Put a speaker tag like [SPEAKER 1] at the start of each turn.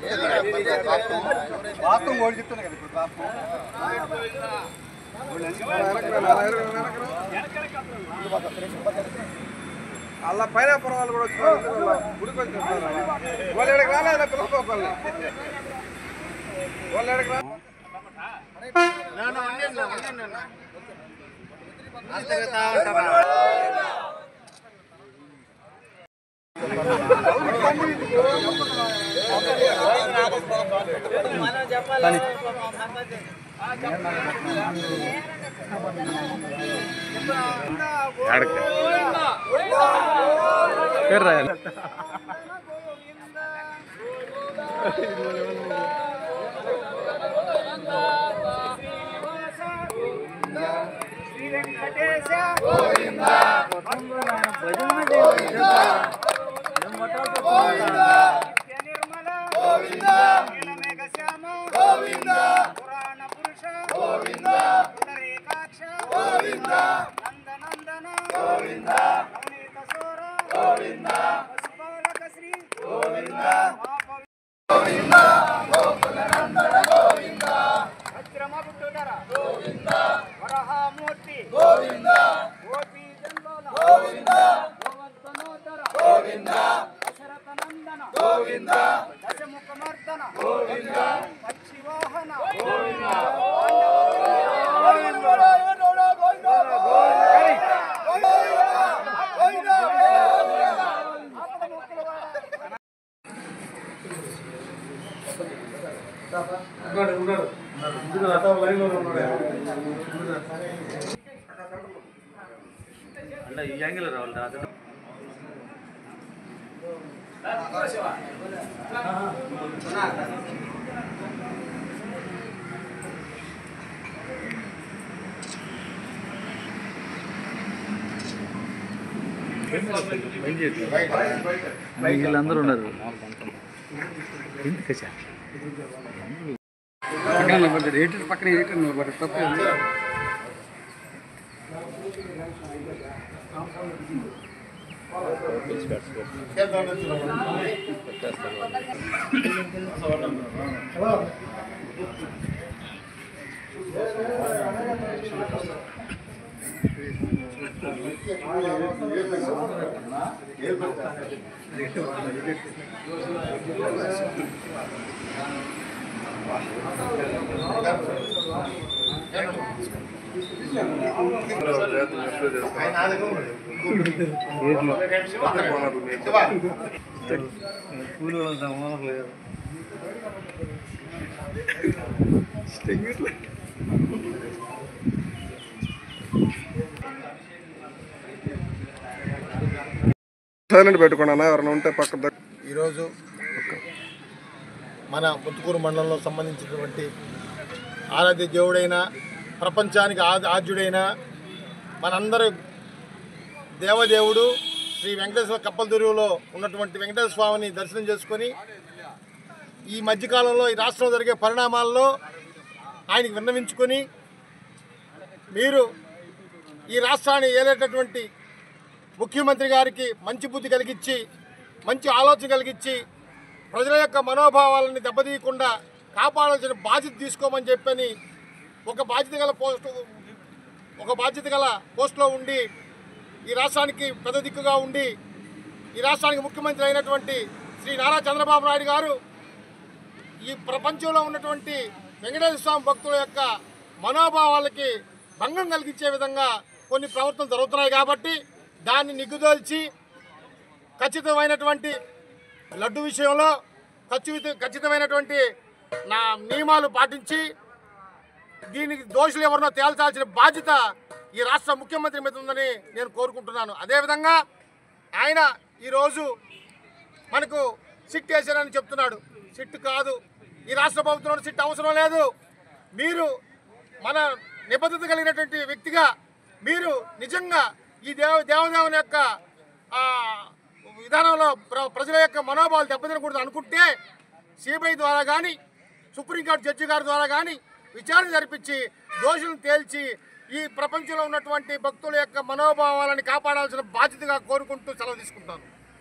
[SPEAKER 1] వాస్తవం ఓడి చెప్తాను కదా ఇప్పుడు అలా పైన పొరవాళ్ళు కూడా గుడికి వచ్చి వాళ్ళు ఎక్కడికి రాలేదు పిల్లలు వాళ్ళు ఎక్కడికి రా
[SPEAKER 2] అంటే ఈ యాంగిల్ రావాలి వీళ్ళందరూ ఉన్నారు పక్కన తప్పు
[SPEAKER 1] పెట్టుకున్నా ఎవరైనా ఉంటే పక్క.
[SPEAKER 3] ఈరోజు మన ముత్తుకూరు మండలంలో సంబంధించినటువంటి ఆరాధ్య దేవుడైన ప్రపంచానికి ఆద్యుడైన మనందరి దేవదేవుడు శ్రీ వెంకటేశ్వర కప్పలదుర్గంలో ఉన్నటువంటి వెంకటేశ్వర స్వామిని దర్శనం చేసుకొని ఈ మధ్యకాలంలో ఈ రాష్ట్రంలో జరిగే పరిణామాల్లో ఆయనకి విన్నవించుకొని మీరు ఈ రాష్ట్రాన్ని ఏలేటటువంటి ముఖ్యమంత్రి గారికి మంచి బుద్ధి కలిగించి మంచి ఆలోచన కలిగించి ప్రజల యొక్క మనోభావాలని దెబ్బతీయకుండా కాపాడాల్సిన బాధ్యత తీసుకోమని చెప్పని ఒక బాధ్యత గల పోస్టులో ఉండి ఈ రాష్ట్రానికి పెద్ద దిక్కుగా ఉండి ఈ రాష్ట్రానికి ముఖ్యమంత్రి అయినటువంటి శ్రీ నారా చంద్రబాబు నాయుడు గారు ఈ ప్రపంచంలో ఉన్నటువంటి వెంకటేశ్వర స్వామి భక్తుల యొక్క మనోభావాలకి భంగం కలిగించే విధంగా కొన్ని ప్రవర్తనలు జరుగుతున్నాయి కాబట్టి దాన్ని నిగ్గుదోల్చి ఖచ్చితమైనటువంటి లడ్డు విషయంలో ఖచ్చితమైనటువంటి నియమాలు పాటించి దీనికి దోషులు ఎవరినో తేల్చాల్సిన బాధ్యత ఈ రాష్ట్ర ముఖ్యమంత్రి మీద ఉందని నేను కోరుకుంటున్నాను. అదేవిధంగా ఆయన ఈరోజు మనకు సిట్ వేశారని చెప్తున్నాడు. సిట్ కాదు, ఈ రాష్ట్ర ప్రభుత్వంలో సిట్ అవసరం లేదు. మీరు మన నిబద్ధత కలిగినటువంటి వ్యక్తిగా మీరు నిజంగా ఈ దేవదేవుని యొక్క విధానంలో ప్రజల యొక్క మనోభావాలు దెబ్బతినకూడదు అనుకుంటే సిబిఐ ద్వారా కానీ సుప్రీంకోర్టు జడ్జి గారి ద్వారా కానీ విచారణ జరిపించి దోషులను తేల్చి ఈ ప్రపంచంలో ఉన్నటువంటి భక్తుల యొక్క మనోభావాలను కాపాడాల్సిన బాధ్యతగా కోరుకుంటూ సెలవు తీసుకుంటాను.